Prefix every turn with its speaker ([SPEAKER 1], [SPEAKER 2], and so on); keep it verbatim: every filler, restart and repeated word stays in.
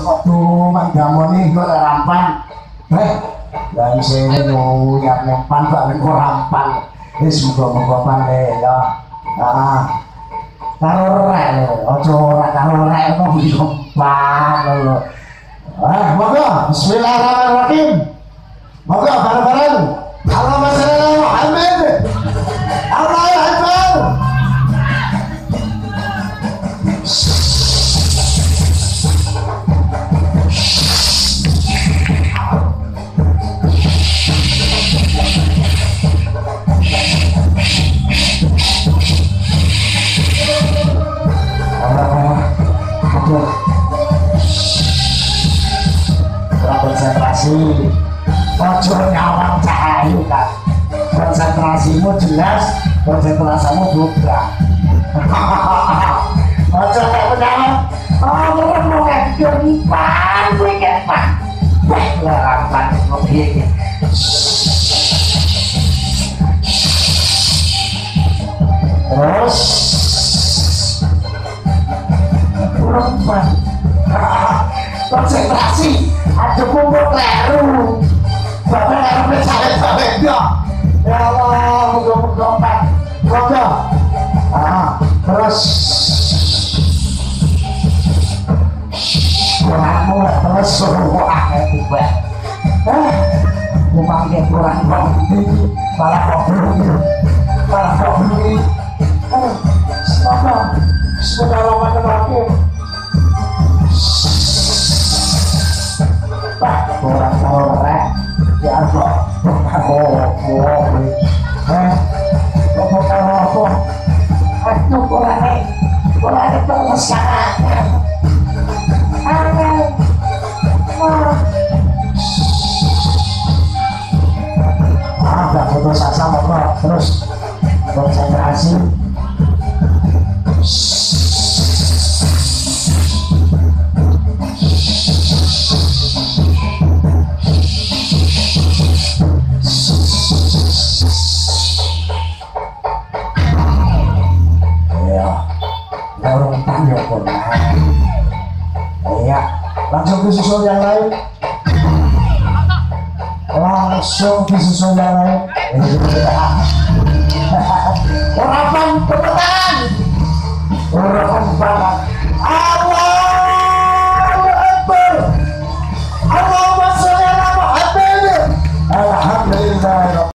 [SPEAKER 1] Aduh, manggamoni kok rampan. Eh, dari sini nguyar nempan balik kok rampan. Wis muga-muga pane ya. Heeh. Karo rek lho, aja ora karo rek kok gampang lho. Ah, monggo bismillahirrahmanirrahim. Monggo bareng-bareng. Allahumma shalli ala Muhammad. Allahu Akbar. Konsentrasi, ojo nyawang cahayu kan. Konsentrasimu jelas, konsentrasimu buka. Ojo kayak penyawang. Oh, lu mau ngajur ipan, gue kepan. Wah, larapan mobilnya. Terus, perempuan. Konsentrasi. Ada kumpul kleru bapak kleru mencari bapak ya ya Allah mudah-mudahan pak mudah ah terus kurangmu terus suruh ah itu eh memangnya kurang banget malah kok belum malah kok belum eh semoga semoga lama terakhir orang-orang ya kok oh oh eh apa apa aku kurang kurang terus sekarang ah gak putus asa apa terus konsentrasi langsung disusul yang lain langsung disusul yang lain